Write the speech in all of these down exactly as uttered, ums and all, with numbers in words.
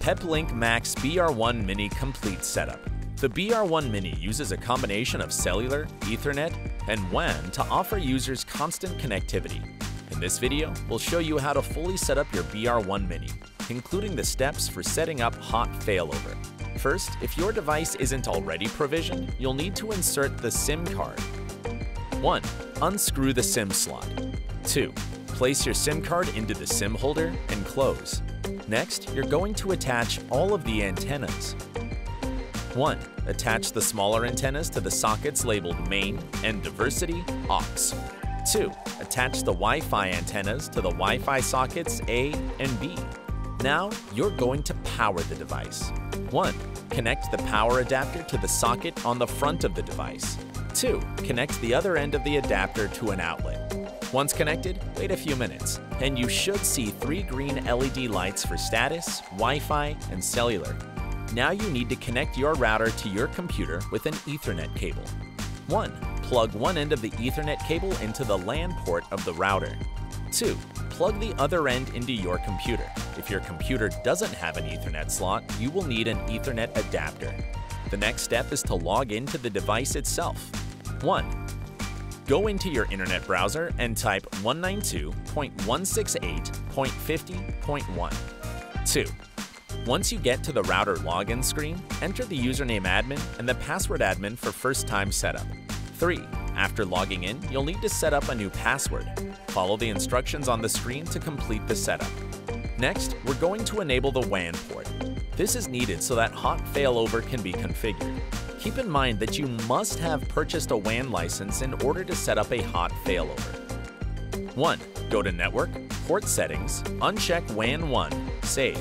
Peplink Max B R one Mini Complete Setup. The B R one Mini uses a combination of cellular, Ethernet, and W A N to offer users constant connectivity. In this video, we'll show you how to fully set up your B R one Mini, including the steps for setting up Hot Failover. First, if your device isn't already provisioned, you'll need to insert the SIM card. one. Unscrew the SIM slot. two. Place your SIM card into the SIM holder and close. Next, you're going to attach all of the antennas. one. Attach the smaller antennas to the sockets labeled Main and Diversity Aux. two. Attach the Wi-Fi antennas to the Wi-Fi sockets A and B. Now, you're going to power the device. one. Connect the power adapter to the socket on the front of the device. two. Connect the other end of the adapter to an outlet. Once connected, wait a few minutes, and you should see three green L E D lights for status, Wi-Fi, and cellular. Now you need to connect your router to your computer with an Ethernet cable. one. Plug one end of the Ethernet cable into the LAN port of the router. two. Plug the other end into your computer. If your computer doesn't have an Ethernet slot, you will need an Ethernet adapter. The next step is to log into the device itself. one. Go into your internet browser and type one ninety-two dot one sixty-eight dot fifty dot one. two. Once you get to the router login screen, enter the username admin and the password admin for first-time setup. three. After logging in, you'll need to set up a new password. Follow the instructions on the screen to complete the setup. Next, we're going to enable the W A N port. This is needed so that Hot Failover can be configured. Keep in mind that you must have purchased a W A N license in order to set up a Hot Failover. one. Go to Network, Port Settings, uncheck W A N one, Save.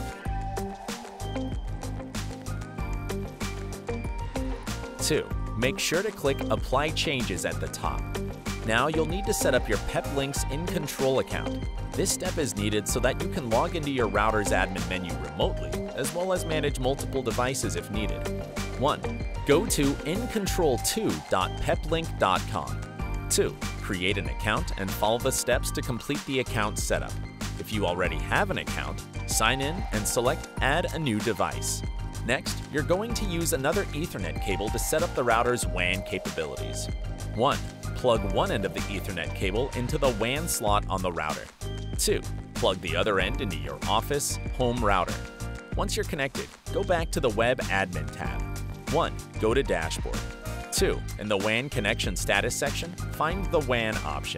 two. Make sure to click Apply Changes at the top. Now you'll need to set up your Peplink's InControl account. This step is needed so that you can log into your router's admin menu remotely, as well as manage multiple devices if needed. one. Go to in control two dot peplink dot com. two. Create an account and follow the steps to complete the account setup. If you already have an account, sign in and select Add a new device. Next, you're going to use another Ethernet cable to set up the router's W A N capabilities. one. Plug one end of the Ethernet cable into the W A N slot on the router. two. Plug the other end into your office, home router. Once you're connected, go back to the Web Admin tab. one. Go to Dashboard. two. In the W A N Connection Status section, find the W A N option.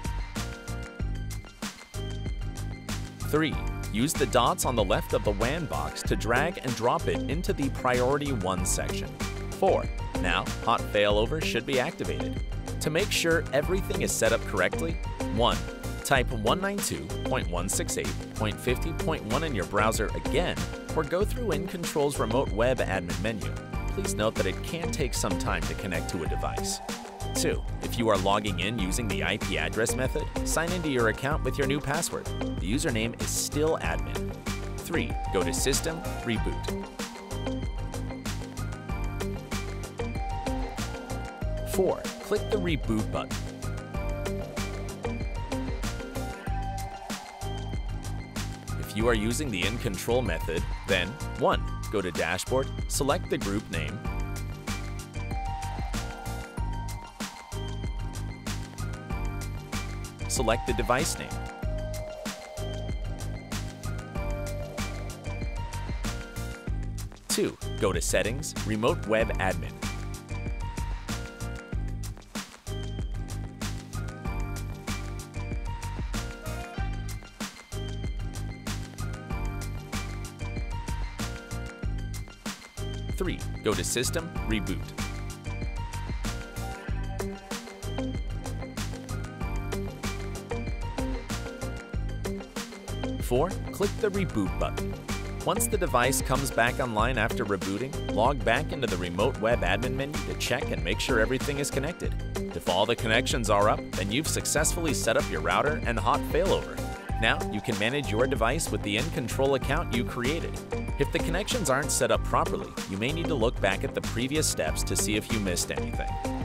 three. Use the dots on the left of the W A N box to drag and drop it into the Priority one section. four. Now, Hot Failover should be activated. To make sure everything is set up correctly, one. Type one ninety-two dot one sixty-eight dot fifty dot one in your browser again, or go through InControl's remote web admin menu. Please note that it can take some time to connect to a device. two. If you are logging in using the I P address method, sign into your account with your new password. The username is still admin. three. Go to System, Reboot. four. Click the Reboot button. If you are using the InControl method, then one. Go to Dashboard, select the group name, select the device name. two. Go to Settings, Remote Web Admin. three. Go to System, Reboot. four. Click the Reboot button. Once the device comes back online after rebooting, log back into the Remote Web Admin menu to check and make sure everything is connected. If all the connections are up, then you've successfully set up your router and Hot Failover. Now you can manage your device with the InControl account you created. If the connections aren't set up properly, you may need to look back at the previous steps to see if you missed anything.